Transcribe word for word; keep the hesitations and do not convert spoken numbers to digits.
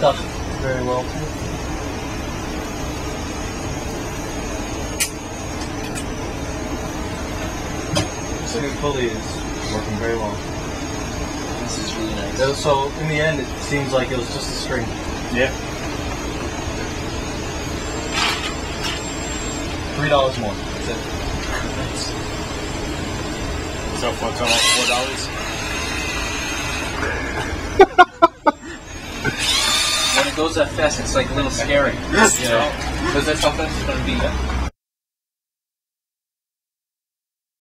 picked up very well. This new pulley is working very well. This is really nice. So in the end, it seems like it was just a string. Yeah. Three dollars more. That's it. Nice. So for four dollars. When it goes that fast, it's like a little scary. You know, because that's how fast it's gonna be.